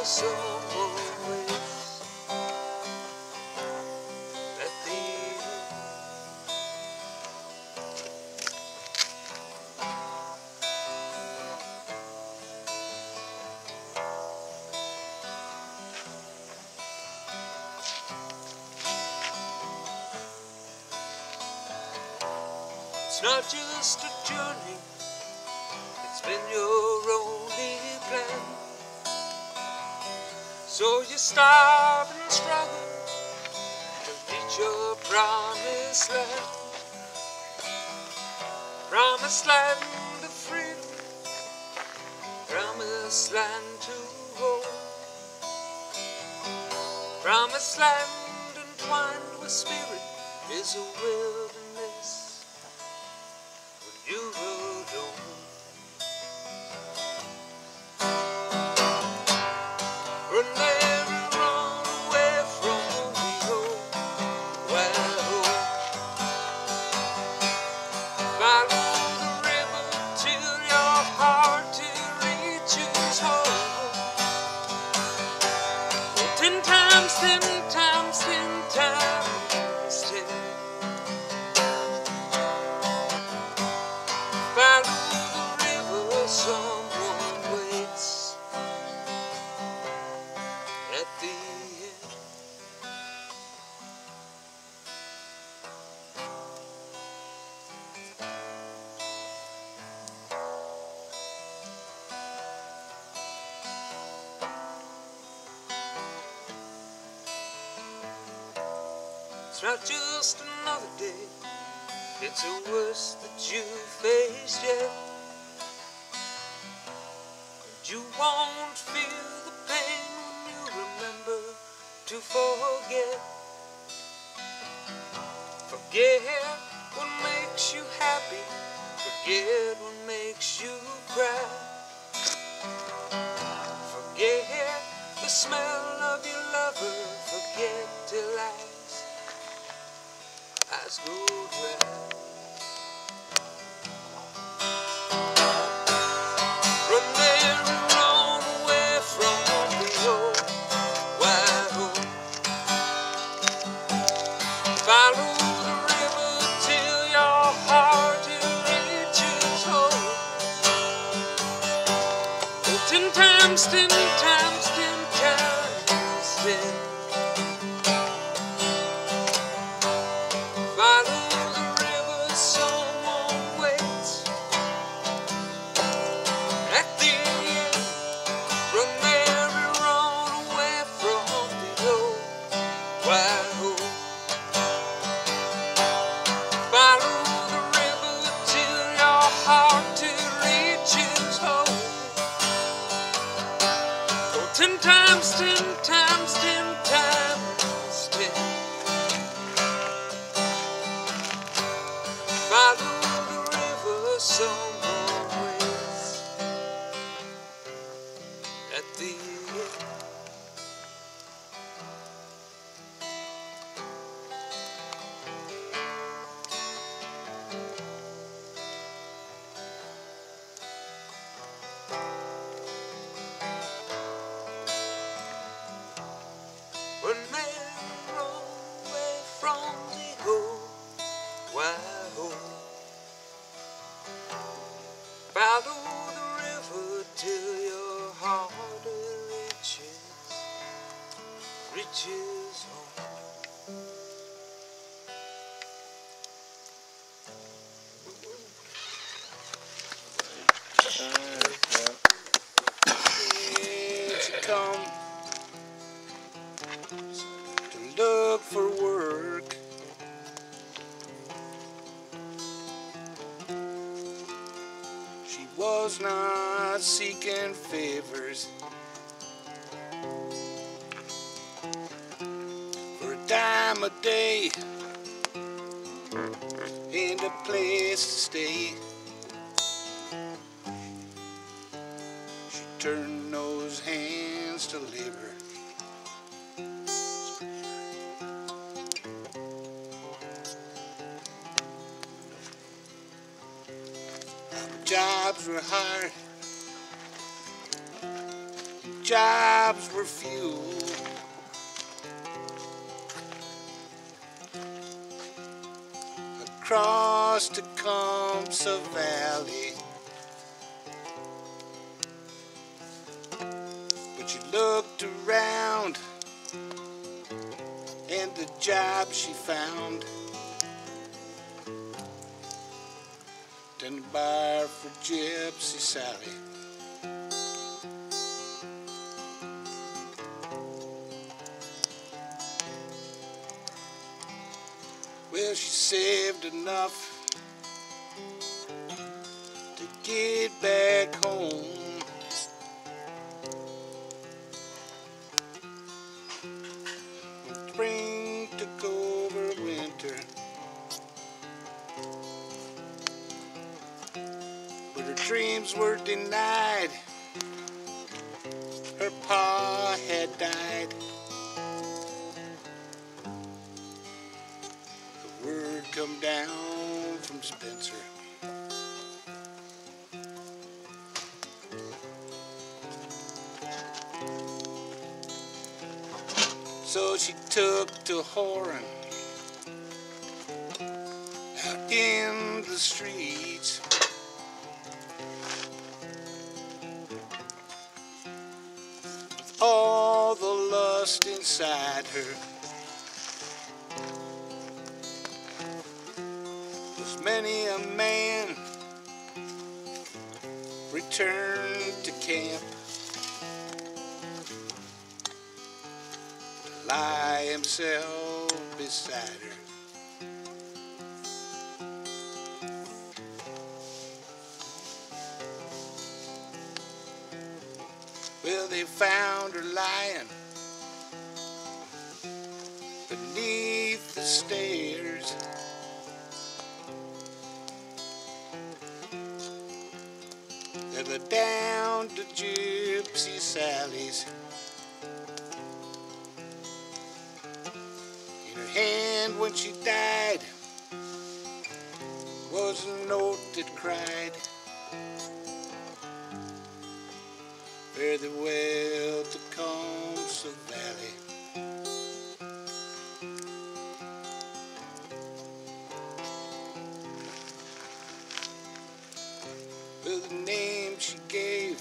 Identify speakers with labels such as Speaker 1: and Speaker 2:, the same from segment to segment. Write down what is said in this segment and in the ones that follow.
Speaker 1: someone waits at the end. It's not just a journey, it's been your only plan. So you starve and struggle to reach your promised land. Promised land of freedom, promised land to hold. Promised land entwined with spirit is a wilderness when you alone. Run every run away from the old wild hope. Follow the river till your heart to reaches home. 10 times, 10 times, 10 times, 10. Follow the river, someone waits at the end. It's not just another day, it's the worst that you faced yet. And you won't feel the pain when you remember to forget. Forget what makes you happy, forget what makes you cry. Forget the smell of your lover, forget till eyes go dry. Run there and run away from the old wild hope. Follow the river till your heart reaches home. 10 times, 10 times, 10 times, 10. Follow the river, someone waits at the end. Run there and run away from the old wild hope. Follow the river till your heart to reaches home. 10 times, 10 times, 10 times, 10. Follow the river, someone waits at the end. When men run away from the old wild hope. Follow the river till your heart reaches home.
Speaker 2: She come to look for work. She was not seeking favors for a dime a day and a place to stay. She turned those hands to labor. Jobs were hard, jobs were few. Across Tecumseh Valley, but she looked around, and the job she found didn't bar for Gypsy Sally. Well, she saved enough to get back home. When spring took over winter, but her dreams were denied. Her pa had died. The word come down from Spencer. So she took to whoring out in the streets. With all the lust inside her, was many a man returned to camp. Lie himself beside her. Well, they found her lying beneath the stairs. They were down to Gypsy Sally's. And when she died was a note that cried, fare thee well, Tecumseh Valley. Well, the name she gave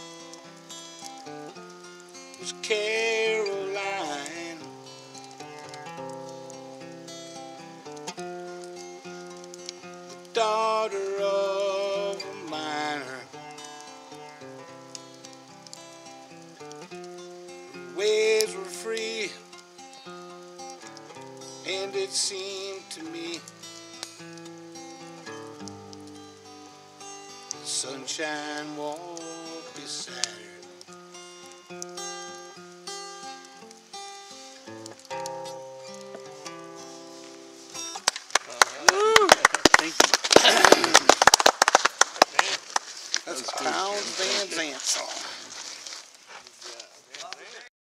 Speaker 2: was Caroline. Daughter of a miner, her ways were free, and it seemed to me the sunshine was